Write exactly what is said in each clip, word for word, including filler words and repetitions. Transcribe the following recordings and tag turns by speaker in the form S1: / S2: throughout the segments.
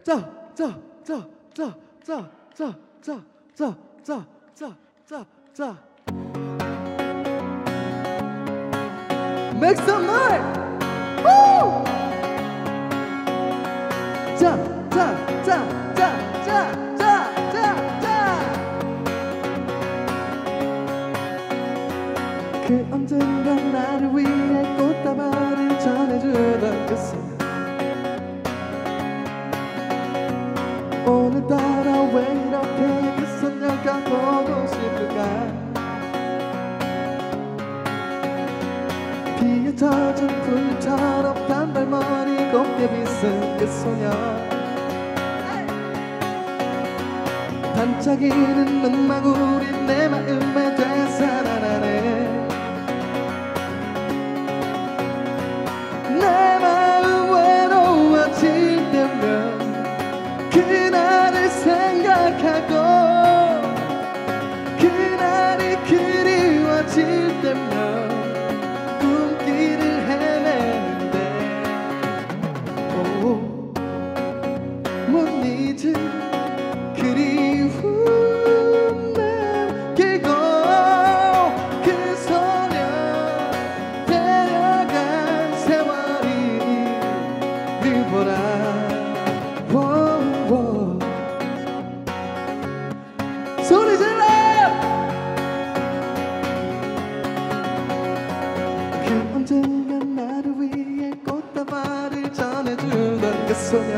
S1: 자, 자, 자, 자, 자, 자, 자, 자, 자, 자, 자, 자. Make some noise! Woo! 자, 자, 자, 자, 자, 자, 자, 자. 그 언젠가 나를 위해 꽃다발을 전해주던 그 순간 오늘따라 왜 이렇게 그 소녀가 보고 싶을까 비에 젖은 풀처럼 단발머리 곱게 빗은 그 소녀 반짝이는 눈망울이 내 마음에 되살아나네 내 마음 외로워질 때면 그날을 생각하고 그날이 그리워질 때면 꿈길을 헤매는데 오, 못 잊은 그리움 남기고 그 소녀 데려간 세월이 리보라 스토리셀러! 그 언젠가 나를 위해 꽃다발을 전해주던 그 소녀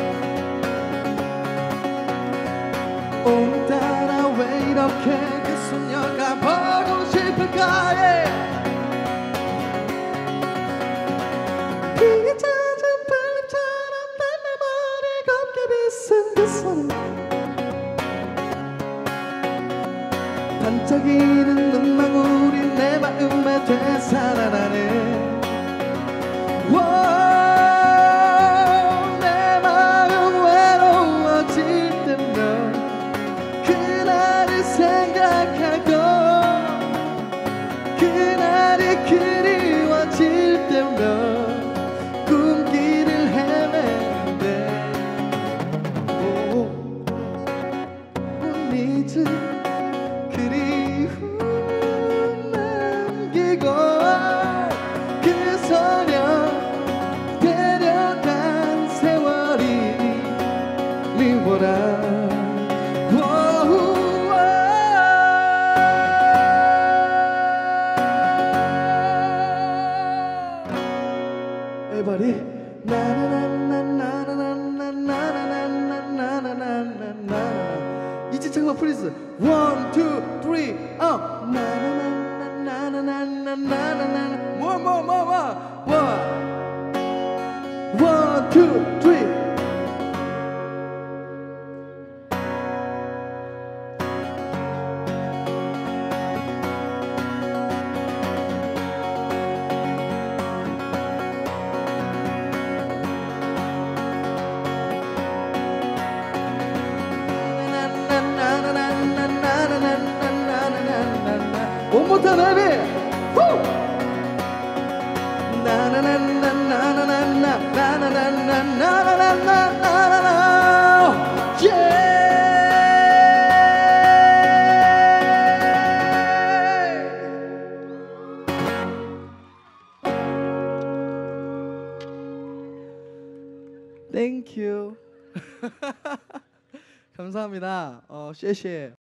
S1: 오늘따라 왜 이렇게 그 소녀가 보고 싶을까 비에 젖은 풀잎처럼 단발머리 곱게 빗은 그 소녀 반짝이는 눈망울이 내 마음에 되살아나네 내 마음 외로워질 때면 그날을 생각하고 그날이 그리워질 때면 꿈길을 헤매는데 못 잊은 그리움 남기고 그 소녀 데려간 세월이 미워라 Everybody 나나나나나나나나나나나나나나 이제 잠깐만 플리즈 One, two, three, up 나나나나나나나나나나나 More, more, more, more One, one, two, three One more time, baby. Woo! Na na na na na na na na na na na na na na na na. Yeah. Thank you. 감사합니다. 어, 쉐쉐.